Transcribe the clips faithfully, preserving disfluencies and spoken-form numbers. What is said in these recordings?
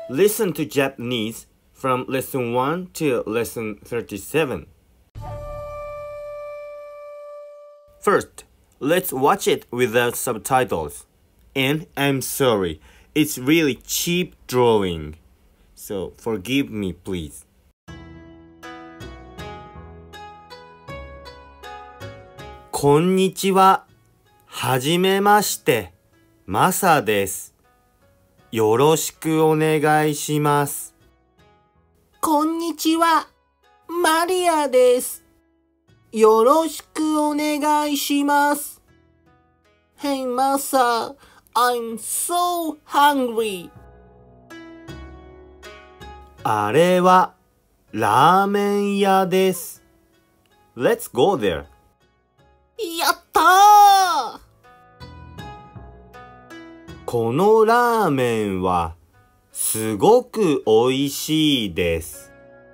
Listen to Japanese from lesson one to lesson thirty-seven. First, let's watch it without subtitles. And I'm sorry, it's really cheap drawing. So forgive me, please. こんにちは。はじめまして。マサです。よろしくお願いします。 こんにちは。マリアです。よろしくお願いします。Hey, Masa, I'm so hungry. あれはラーメン屋です。Let's go there. やったー！ このラーメンはすごくおいしいです。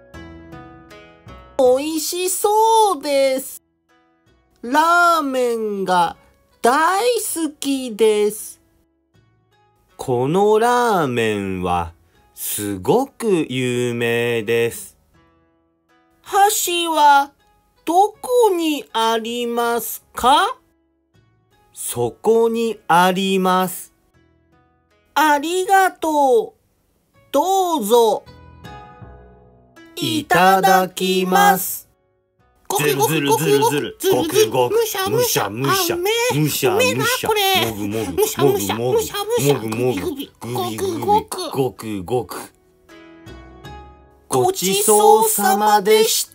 おいしそうです。ラーメンが大好きです。 このラーメンはすごく有名です。 箸はどこにありますか？ そこにあります。 ありがとう。どうぞ。 いただきます。 ずるずるずるずる。 ごくごく。 むしゃむしゃ。 むしゃむしゃ。むしゃむしゃ。もぐもぐ。 むしゃむしゃ。 もぐもぐ。 むしゃむしゃ。 もぐもぐ。 ごくごく。 ごくごく。ごちそうさまでした。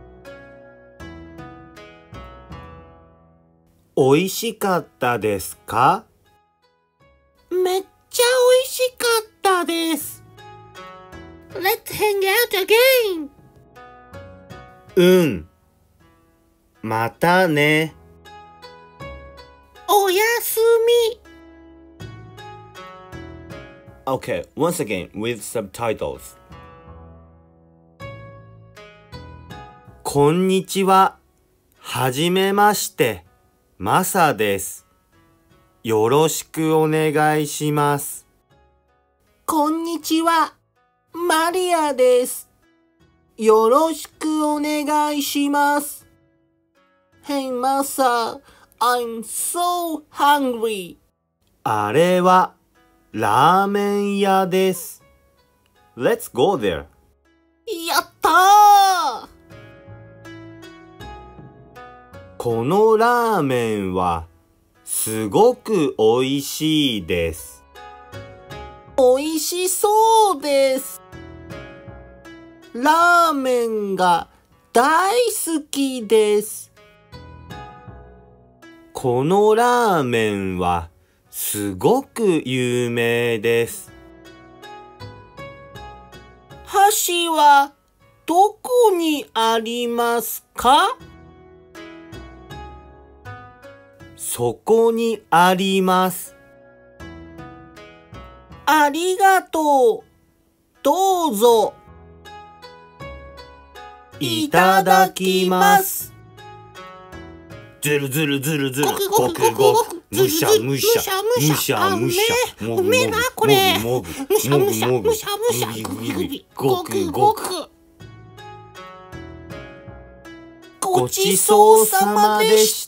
おいしかったですか？ めっちゃおいしかったです。Let's hang out again. うん。またね。 おやすみ。 Okay, once again with subtitles. こんにちは。はじめまして。マサです。よろしくお願いします。 こんにちは。マリアです。よろしくお願いします。Hey, Masa, I'm so hungry. あれはラーメン屋です。Let's go there. やったー！ このラーメンはすごくおいしいです。 おいしそうです。ラーメンが大好きです。 このラーメンはすごく有名です。 箸はどこにありますか？ そこにあります。 ありがとう。どうぞ。 いただきます。ずるずるずるずる。ごくごく。むしゃむしゃ。むしゃむしゃ。もぐもぐ。もぐもぐ。 むしゃむしゃ。 もぐもぐ。 むしゃむしゃ。 ごくごく。ごちそうさまでした。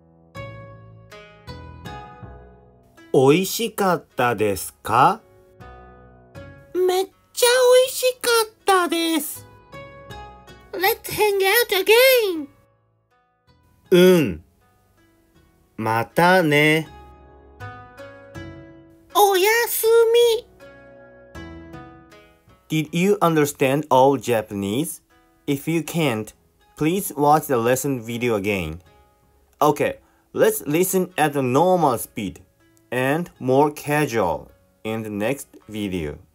おいしかったですか？ めっちゃおいしかったです。Let's hang out again. うん。またね。 おやすみ。 Did you understand all Japanese? If you can't, please watch the lesson video again. Okay, let's listen at the normal speed and more casual in the next video.